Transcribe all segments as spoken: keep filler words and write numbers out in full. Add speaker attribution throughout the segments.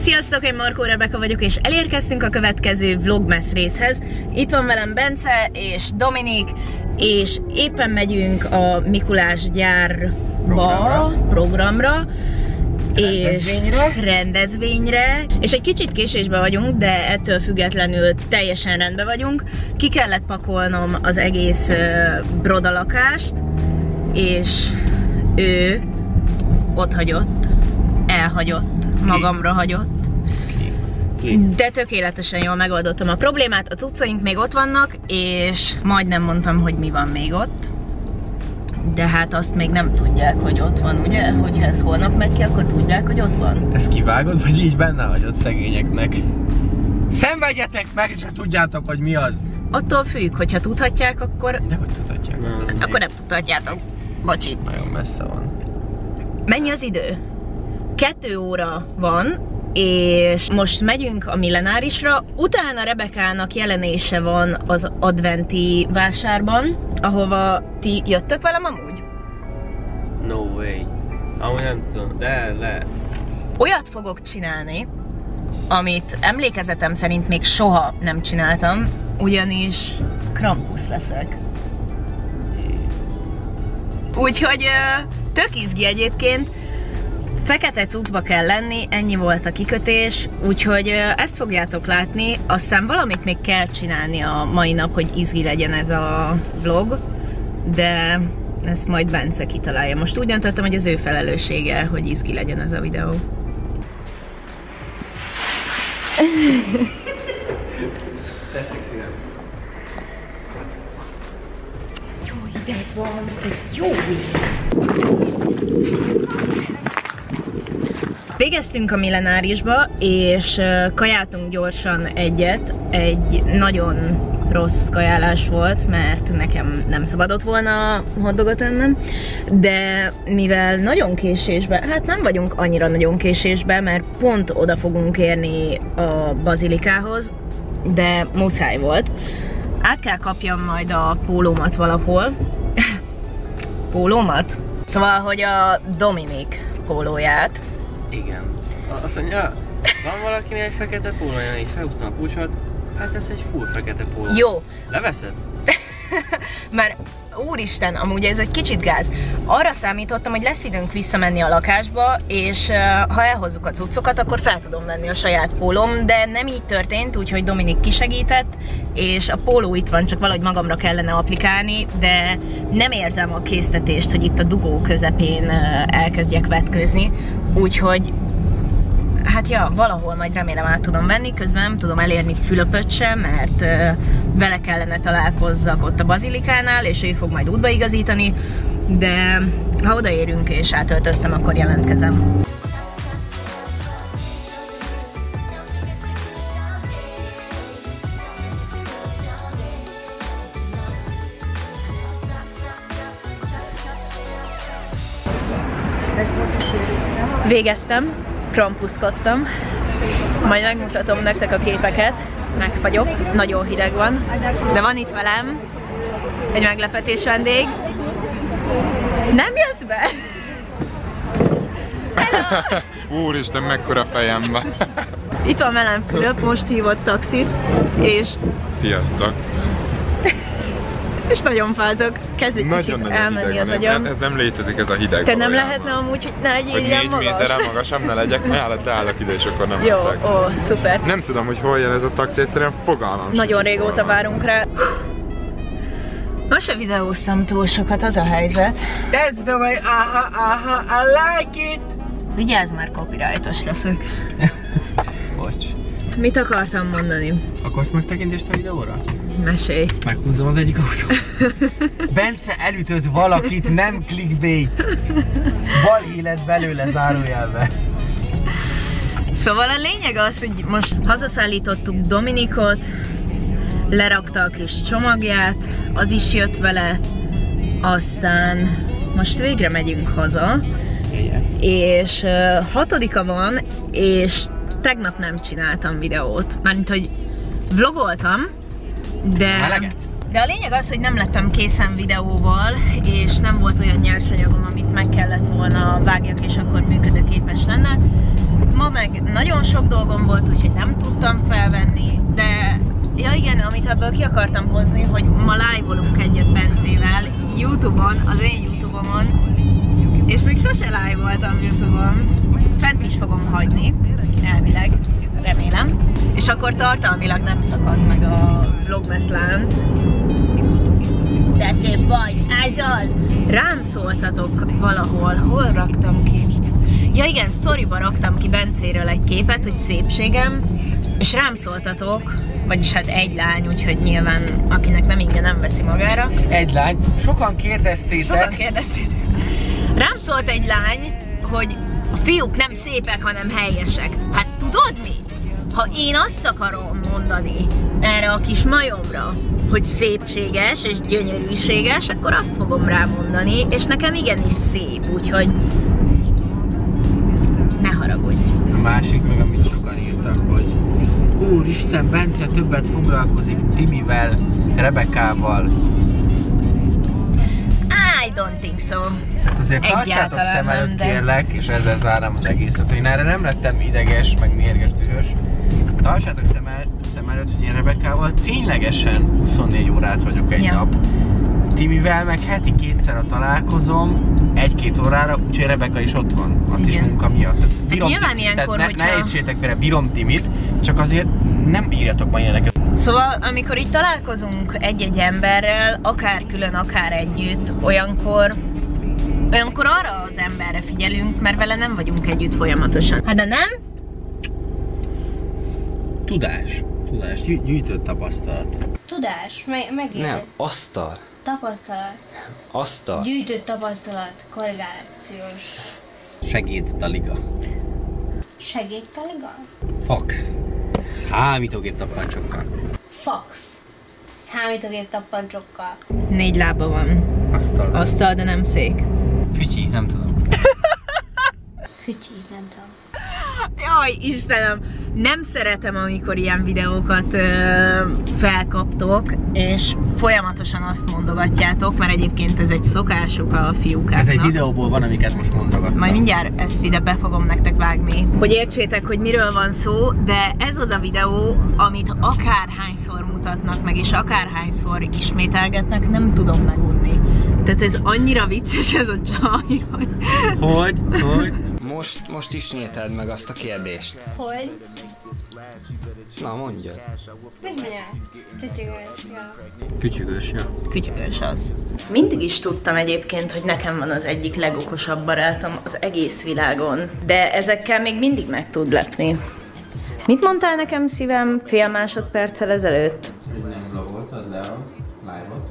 Speaker 1: Sziasztok, én Markó Rebeka vagyok, és elérkeztünk a következő vlogmas részhez. Itt van velem Bence és Dominik, és éppen megyünk a Mikulás gyárba, programra, programra rendezvényre. és rendezvényre. És egy kicsit késésben vagyunk, de ettől függetlenül teljesen rendben vagyunk. Ki kellett pakolnom az egész uh, brodalakást, és ő ott hagyott, elhagyott, magamra hagyott. De tökéletesen jól megoldottam a problémát, a cuccaink még ott vannak, és majdnem mondtam, hogy mi van még ott. De hát azt még nem tudják, hogy ott van, ugye? Hogyha ez holnap megy ki, akkor tudják, hogy ott van.
Speaker 2: Ezt kivágod, vagy így benne hagyod szegényeknek? Szenvedjetek meg, és tudjátok, hogy mi az!
Speaker 1: Attól függ, hogyha tudhatják, akkor...
Speaker 2: De hogy tudhatják?
Speaker 1: Nem. Akkor nem tudhatjátok. Bocsi.
Speaker 2: Nagyon messze van.
Speaker 1: Mennyi az idő? Kettő óra van, és most megyünk a Millenárisra, utána Rebekának jelenése van az adventi vásárban, ahova ti jöttök velem amúgy?
Speaker 2: No way. Amúgy nem tudom, de le.
Speaker 1: Olyat fogok csinálni, amit emlékezetem szerint még soha nem csináltam, ugyanis Krampus leszek. Úgyhogy tök izgi egyébként. Fekete cuccba kell lenni, ennyi volt a kikötés, úgyhogy ezt fogjátok látni, aztán valamit még kell csinálni a mai nap, hogy izgi legyen ez a vlog, de ezt majd Bence kitalálja. Most úgy döntöttem, hogy az ő felelőssége, hogy izgi legyen ez a videó.
Speaker 2: Tessék szívem.
Speaker 1: Jó ideg van, de jó ideg. Végeztünk a Millenárisba, és kajáltunk gyorsan egyet. Egy nagyon rossz kajálás volt, mert nekem nem szabadott volna hotdogot ennem, de mivel nagyon késésben, hát nem vagyunk annyira nagyon késésben, mert pont oda fogunk érni a bazilikához, de muszáj volt. Át kell kapjam majd a pólómat valahol. Pólómat? Szóval, hogy a Dominik pólóját.
Speaker 2: Igen. Azt mondja, van valakinél egy fekete pólója, és felhúztam a kulcsot, hát ez egy full fekete póló.
Speaker 1: Jó.
Speaker 2: Leveszed?
Speaker 1: Mert úristen, amúgy ez egy kicsit gáz. Arra számítottam, hogy lesz időnk visszamenni a lakásba, és uh, ha elhozzuk a cuccokat, akkor fel tudom venni a saját pólóm, de nem így történt, úgyhogy Dominik kisegített, és a póló itt van, csak valahogy magamra kellene applikálni, de nem érzem a késztetést, hogy itt a dugó közepén uh, elkezdjek vetkőzni, úgyhogy hát ja, valahol majd remélem át tudom venni, közben nem tudom elérni Fülöpöt sem, mert uh, vele kellene találkozzak ott a bazilikánál, és ő fog majd útbaigazítani, de ha odaérünk és átöltöztem, akkor jelentkezem. Végeztem. Krampuszkodtam. Majd megmutatom nektek a képeket. Megfagyok. Nagyon hideg van. De van itt velem egy meglepetés vendég. Nem jössz be?
Speaker 3: Úristen, mekkora fejem van.
Speaker 1: Itt van velem Fülöp, most hívott taxit, és...
Speaker 3: Sziasztok!
Speaker 1: És nagyon fázok. Kezd egy
Speaker 3: nagyon,
Speaker 1: kicsit
Speaker 3: nagyon
Speaker 1: elmenni az agyam.
Speaker 3: Ez nem létezik, ez a hideg.
Speaker 1: Te nem lehetne amúgy, hogy ne legyél ilyen magas?
Speaker 3: Hogy négy méterrel magasabb ne legyek, mert állok ide, és akkor nem
Speaker 1: jó,
Speaker 3: leszek.
Speaker 1: Ó, szuper.
Speaker 3: Nem tudom, hogy hol jön ez a taxi, egyszerűen fogalmam.
Speaker 1: Nagyon régóta várunk rá. Ma se videóztam túl sokat, az a helyzet.
Speaker 2: That's the way, aha, aha, I like it!
Speaker 1: Vigyázz, már copyrightos leszek.
Speaker 2: Bocs.
Speaker 1: Mit akartam mondani?
Speaker 2: Akarsz megtekintést a videóra?
Speaker 1: Mesélj.
Speaker 2: Meghúzom az egyik autót. Bence elütött valakit, nem clickbait. Balhé lett belőle zárójelbe.
Speaker 1: Szóval a lényeg az, hogy most hazaszállítottuk Dominikot, lerakta a kis csomagját, az is jött vele, aztán most végre megyünk haza, és uh, hatodika van, és tegnap nem csináltam videót, mármint, hogy vlogoltam, de, de a lényeg az, hogy nem lettem készen videóval, és nem volt olyan nyersanyagom, amit meg kellett volna vágjak, és akkor működőképes lenne. Ma meg nagyon sok dolgom volt, úgyhogy nem tudtam felvenni, de ja igen, amit ebből ki akartam hozni, hogy ma live-olunk egyet Bencével YouTube-on, az én YouTube-omon, és még sose live voltam YouTube-on. Fent is fogom hagyni, elvileg, remélem. És akkor tartalmilag nem szakad meg a Vlogmas lánc. De szép vagy, ez az! Rám szóltatok valahol, hol raktam ki? Ja igen, sztoriba raktam ki Bencéről egy képet, hogy szépségem, és rám szóltatok, vagyis hát egy lány, úgyhogy nyilván akinek nem inge, nem veszi magára.
Speaker 2: Egy lány. Sokan kérdeztétek.
Speaker 1: Sokan kérdeztétek. Rám szólt egy lány, hogy a fiúk nem szépek, hanem helyesek. Hát tudod mi? Ha én azt akarom mondani erre a kis majomra, hogy szépséges és gyönyörűséges, akkor azt fogom rámondani, és nekem igenis szép, úgyhogy ne haragudj.
Speaker 2: A másik meg, amit sokan írtak, hogy úristen, Bence többet foglalkozik Timivel, Rebekával.
Speaker 1: I don't think so.
Speaker 2: Hát azért tartsátok szem előtt, de... kérlek, és ezzel zárom az egészet, hogy én erre nem lettem ideges, meg mérges, dühös. Tartsátok szem, el, szem előtt, hogy én Rebekával ténylegesen huszonnégy órát vagyok egy ja. nap. Timivel meg heti kétszer a találkozom, egy-két órára, úgyhogy Rebeka is ott van, azt igen. is munka miatt. Hát
Speaker 1: nyilván ilyenkor,
Speaker 2: ne,
Speaker 1: hogyha...
Speaker 2: ne értsétek vele, bírom Timit, csak azért nem írjatok ma ilyeneket.
Speaker 1: Szóval, amikor itt találkozunk egy-egy emberrel, akár külön, akár együtt, olyankor, olyankor arra az emberre figyelünk, mert vele nem vagyunk együtt folyamatosan. Hát de nem?
Speaker 2: Tudás. Tudás. Gy gyűjtött tapasztalat.
Speaker 4: Tudás. Me megint.
Speaker 5: Nem. Asztal.
Speaker 4: Tapasztalat.
Speaker 5: Asztal.
Speaker 4: Gyűjtött tapasztalat. Korregációs.
Speaker 2: Segédtaliga.
Speaker 4: Segédtaliga?
Speaker 2: Fax. Számítógép tappancsokkal.
Speaker 4: Fax. Számítógép tappancsokkal.
Speaker 1: Négy lába van.
Speaker 2: Asztal.
Speaker 1: Asztal, de nem szék.
Speaker 2: Fütyi, nem tudom.
Speaker 4: Fütyi, nem tudom.
Speaker 1: Jaj, Istenem! Nem szeretem, amikor ilyen videókat ö, felkaptok, és folyamatosan azt mondogatjátok, mert egyébként ez egy szokásuk a fiúkáknak.
Speaker 2: Ez egy videóból van, amiket most mondogattam.
Speaker 1: Majd mindjárt ezt ide be fogom nektek vágni, hogy értsétek, hogy miről van szó, de ez az a videó, amit akárhányszor mutatnak meg, és akárhányszor ismételgetnek, nem tudom megunni. Tehát ez annyira vicces ez a csaj, hogy...
Speaker 2: Hogy? Hogy?
Speaker 5: Most, most ismételd meg azt a kérdést.
Speaker 4: Hogy?
Speaker 5: Na, mondja.
Speaker 4: Mit mondjál? Tütyögős, ja.
Speaker 2: Kütyögős, ja.
Speaker 1: Kütyögős az. Mindig is tudtam egyébként, hogy nekem van az egyik legokosabb barátom az egész világon, de ezekkel még mindig meg tud lepni. Mit mondtál nekem, szívem, fél másodperccel ezelőtt?
Speaker 2: Nem vlogoltad le a live-ot?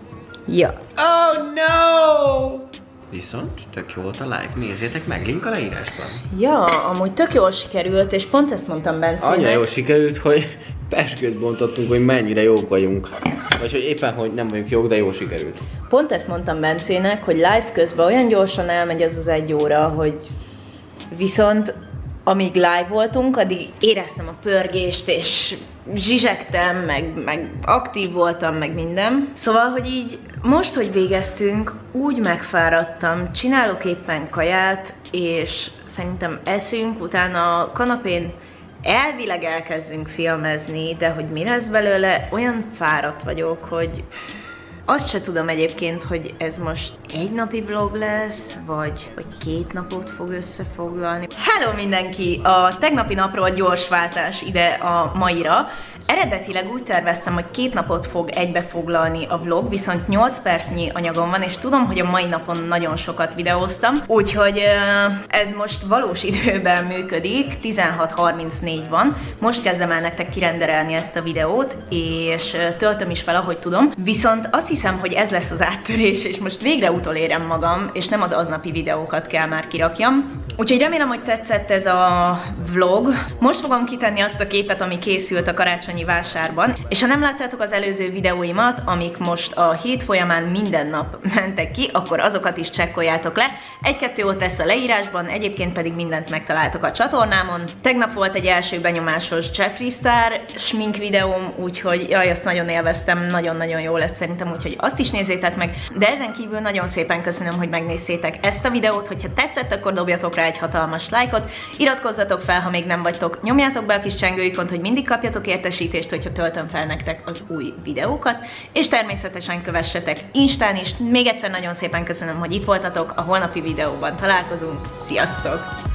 Speaker 1: Ja. Oh no!
Speaker 2: Viszont tök jó volt a live, nézzétek meg, link a leírásban.
Speaker 1: Ja, amúgy tök jól sikerült, és pont ezt mondtam Bencének.
Speaker 2: Annyira jól sikerült, hogy peskőt bontottunk, hogy mennyire jók vagyunk. Vagy hogy éppen, hogy nem vagyunk jók, de jól sikerült.
Speaker 1: Pont ezt mondtam Bencének, hogy live közben olyan gyorsan elmegy az az egy óra, hogy viszont amíg live voltunk, addig éreztem a pörgést, és zsizsegtem, meg, meg aktív voltam, meg minden. Szóval, hogy így most, hogy végeztünk, úgy megfáradtam, csinálok éppen kaját, és szerintem eszünk, utána a kanapén elvileg elkezdünk filmezni, de hogy mi lesz belőle, olyan fáradt vagyok, hogy azt se tudom egyébként, hogy ez most egy napi vlog lesz, vagy, vagy két napot fog összefoglalni. Hello mindenki! A tegnapi napról gyors váltás ide a maira. Eredetileg úgy terveztem, hogy két napot fog egybefoglalni a vlog, viszont nyolc percnyi anyagom van, és tudom, hogy a mai napon nagyon sokat videóztam, úgyhogy ez most valós időben működik, tizenhat harmincnégy van. Most kezdem el nektek kirenderelni ezt a videót, és töltöm is fel, ahogy tudom. Viszont azt hiszem, hogy ez lesz az áttörés, és most végre utolérem magam, és nem az aznapi videókat kell már kirakjam. Úgyhogy remélem, hogy tetszett ez a vlog. Most fogom kitenni azt a képet, ami készült a karácsonyi vásárban, és ha nem láttátok az előző videóimat, amik most a hét folyamán minden nap mentek ki, akkor azokat is csekkoljátok le. Egy-kettő ott lesz a leírásban, egyébként pedig mindent megtaláltok a csatornámon. Tegnap volt egy első benyomásos Jeffree Star smink videóm, úgyhogy jaj, azt nagyon élveztem, nagyon-nagyon jó lesz szerintem, úgyhogy úgyhogy azt is nézzétek meg, de ezen kívül nagyon szépen köszönöm, hogy megnéztétek ezt a videót, hogyha tetszett, akkor dobjatok rá egy hatalmas lájkot, iratkozzatok fel, ha még nem vagytok, nyomjátok be a kis csengőikont, hogy mindig kapjatok értesítést, hogyha töltöm fel nektek az új videókat, és természetesen kövessetek Instán is. Még egyszer nagyon szépen köszönöm, hogy itt voltatok, a holnapi videóban találkozunk, sziasztok!